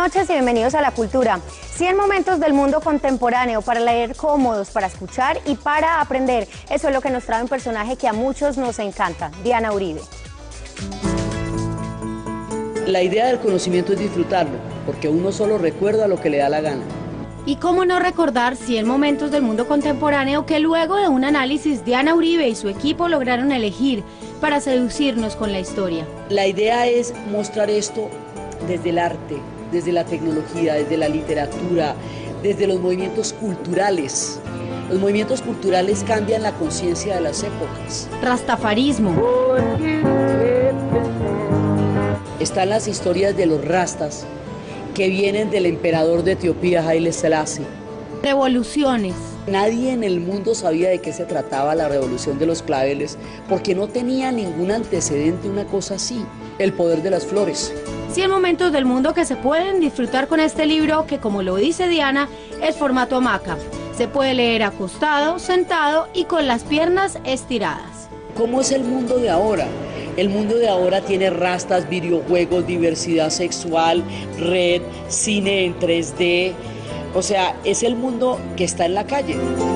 noches y bienvenidos a La Cultura. 100 momentos del mundo contemporáneo para leer cómodos, para escuchar y para aprender. Eso es lo que nos trae un personaje que a muchos nos encanta, Diana Uribe. La idea del conocimiento es disfrutarlo, porque uno solo recuerda lo que le da la gana. ¿Y cómo no recordar 100 momentos del mundo contemporáneo que luego de un análisis Diana Uribe y su equipo lograron elegir para seducirnos con la historia? La idea es mostrar esto desde el arte, desde la tecnología, desde la literatura, desde los movimientos culturales. Los movimientos culturales cambian la conciencia de las épocas. Rastafarismo. Están las historias de los rastas, que vienen del emperador de Etiopía, Haile Selassie. Revoluciones. Nadie en el mundo sabía de qué se trataba la revolución de los claveles, porque no tenía ningún antecedente una cosa así, el poder de las flores. 100 momentos del mundo que se pueden disfrutar con este libro que, como lo dice Diana, es formato hamaca. Se puede leer acostado, sentado y con las piernas estiradas. ¿Cómo es el mundo de ahora? El mundo de ahora tiene rastas, videojuegos, diversidad sexual, red, cine en 3D. O sea, es el mundo que está en la calle.